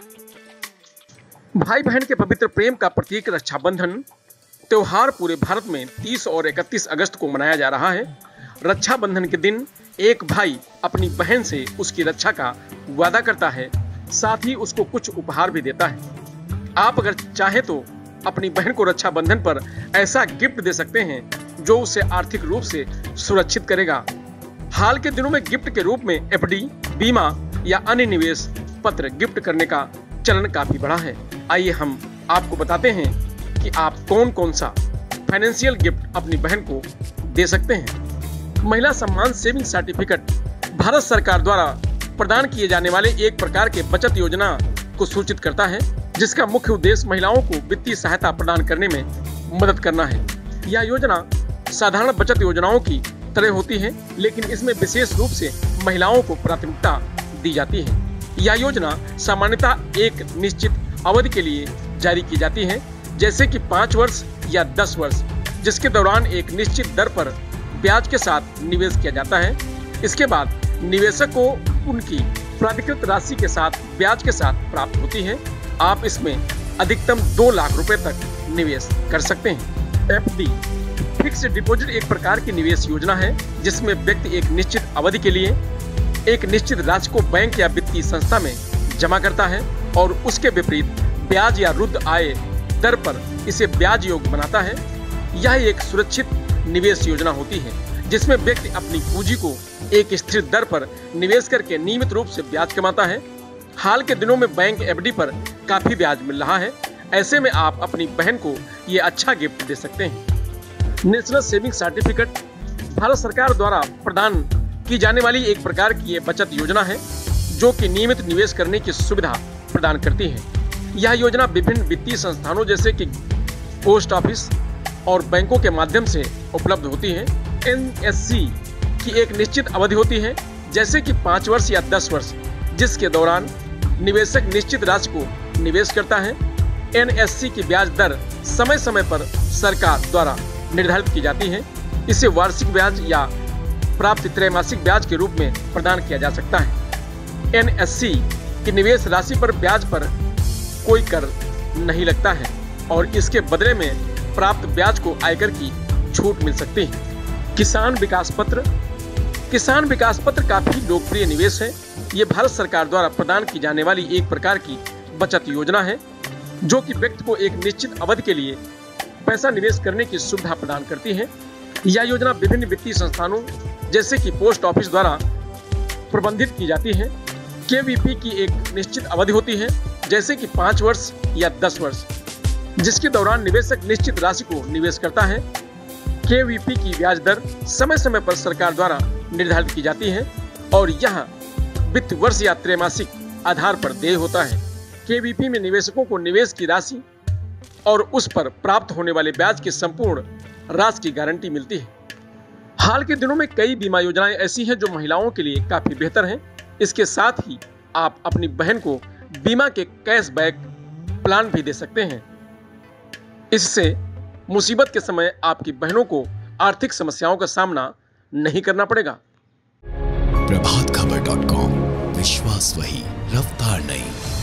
भाई बहन के पवित्र प्रेम का प्रतीक रक्षाबंधन त्योहार पूरे भारत में 30 और 31 अगस्त को मनाया जा रहा है। रक्षाबंधन के दिन एक भाई अपनी बहन से उसकी रक्षा का वादा करता है, साथ ही उसको कुछ उपहार भी देता है। आप अगर चाहें तो अपनी बहन को रक्षाबंधन पर ऐसा गिफ्ट दे सकते हैं जो उसे आर्थिक रूप से सुरक्षित करेगा। हाल के दिनों में गिफ्ट के रूप में एफडी, बीमा या अन्य निवेश पत्र गिफ्ट करने का चलन काफी बढ़ा है। आइए हम आपको बताते हैं कि आप कौन कौन सा फाइनेंशियल गिफ्ट अपनी बहन को दे सकते हैं। महिला सम्मान सेविंग सर्टिफिकेट भारत सरकार द्वारा प्रदान किए जाने वाले एक प्रकार के बचत योजना को सूचित करता है, जिसका मुख्य उद्देश्य महिलाओं को वित्तीय सहायता प्रदान करने में मदद करना है। यह योजना साधारण बचत योजनाओं की तरह होती है, लेकिन इसमें विशेष रूप से महिलाओं को प्राथमिकता दी जाती है। यह योजना सामान्यतः एक निश्चित अवधि के लिए जारी की जाती है, जैसे कि 5 वर्ष या 10 वर्ष, जिसके दौरान एक निश्चित दर पर ब्याज के साथ निवेश किया जाता है। इसके बाद निवेशक को उनकी प्राधिकृत राशि के साथ ब्याज के साथ प्राप्त होती है। आप इसमें अधिकतम 2 लाख रुपए तक निवेश कर सकते हैं। एफडी फिक्स्ड डिपॉजिट एक प्रकार की निवेश योजना है, जिसमें व्यक्ति एक निश्चित अवधि के लिए एक निश्चित राशि को बैंक या वित्तीय संस्था में जमा करता है और उसके विपरीत ब्याज या रुद्ध आय दर पर इसे ब्याज योग्य बनाता है। यह एक सुरक्षित निवेश योजना होती है, जिसमें व्यक्ति अपनी पूंजी को एक स्थिर दर पर निवेश करके नियमित रूप से ब्याज कमाता है। हाल के दिनों में बैंक एफडी पर काफी ब्याज मिल रहा है। ऐसे में आप अपनी बहन को ये अच्छा गिफ्ट दे सकते हैं। नेशनल सेविंग सर्टिफिकेट भारत सरकार द्वारा प्रदान की जाने वाली एक प्रकार की ये बचत योजना है, जो कि नियमित निवेश करने की सुविधा प्रदान करती है। यह योजना विभिन्न वित्तीय संस्थानों जैसे कि पोस्ट ऑफिस और बैंकों के माध्यम से उपलब्ध होती है। एनएससी की एक निश्चित अवधि होती है, जैसे कि 5 वर्ष या 10 वर्ष, जिसके दौरान निवेशक निश्चित राशि को निवेश करता है। एनएससी की ब्याज दर समय समय पर सरकार द्वारा निर्धारित की जाती है। इसे वार्षिक ब्याज या प्राप्त त्रैमासिक ब्याज के रूप में प्रदान किया जा सकता है। एनएससी की निवेश राशि पर ब्याज पर कोई कर नहीं लगता है और इसके बदले में प्राप्त ब्याज को आयकर की छूट मिल सकती है। किसान विकास पत्र काफी लोकप्रिय निवेश है। ये भारत सरकार द्वारा प्रदान की जाने वाली एक प्रकार की बचत योजना है, जो कि व्यक्ति को एक निश्चित अवधि के लिए पैसा निवेश करने की सुविधा प्रदान करती है। यह योजना विभिन्न वित्तीय संस्थानों जैसे कि पोस्ट ऑफिस द्वारा प्रबंधित की जाती है। केवीपी की एक निश्चित अवधि होती है, जैसे कि 5 वर्ष या 10 वर्ष, जिसके दौरान निवेशक निश्चित राशि को निवेश करता है। केवीपी की ब्याज दर समय समय पर सरकार द्वारा निर्धारित की जाती है और यह वित्त वर्ष या त्रैमासिक आधार पर देय होता है। केवीपी में निवेशकों को निवेश की राशि और उस पर प्राप्त होने वाले ब्याज की संपूर्ण राशि की गारंटी मिलती है। हाल के दिनों में कई बीमा योजनाएं ऐसी हैं जो महिलाओं के लिए काफी बेहतर हैं। इसके साथ ही आप अपनी बहन को बीमा के कैशबैक प्लान भी दे सकते हैं। इससे मुसीबत के समय आपकी बहनों को आर्थिक समस्याओं का सामना नहीं करना पड़ेगा। प्रभातखबर.com, विश्वास वही, रफ्तार नहीं।